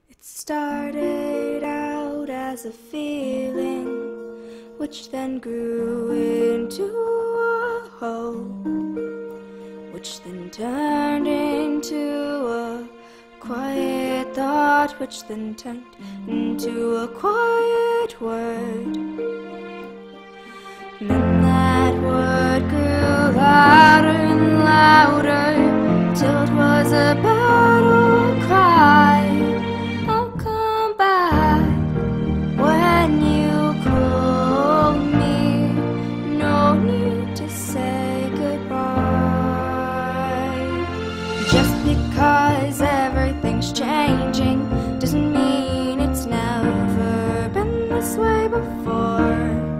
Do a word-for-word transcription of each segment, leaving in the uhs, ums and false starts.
It started out as a feeling, which then grew into a hope, which then turned into a quiet thought, which then turned into a quiet word. And then that word grew louder and louder, till it was a battle cry. I'll come back when you call me. No need to say goodbye. Just because everything's changing doesn't mean it's never been this way before.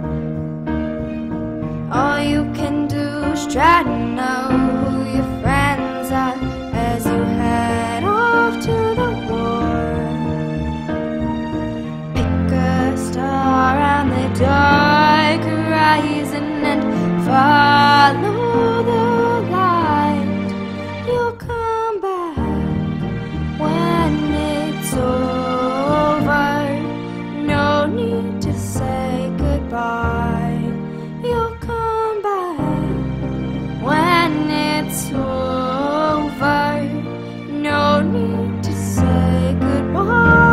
All you can do is try to know who your friends are as you head off to the war. Pick a star on the dark horizon and follow the light. You'll come back when it's over. No need to say goodbye. You'll come back when it's over. No need to say goodbye.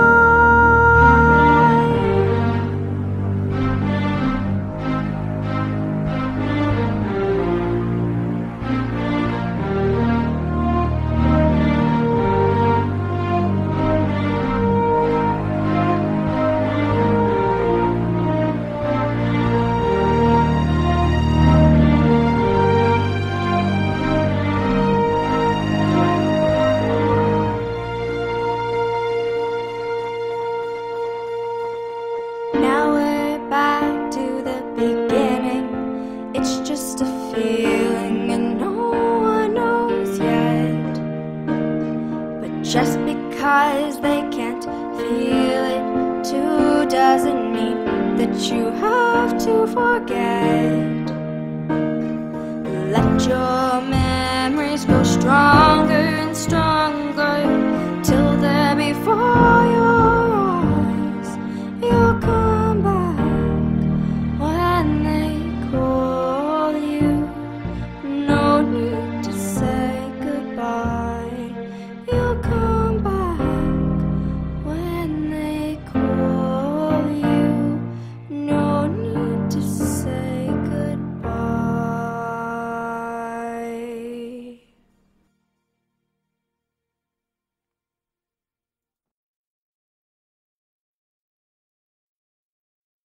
Now we're back to the beginning. It's just a feeling and no one knows yet. But just because they can't feel it too doesn't mean that you have to forget.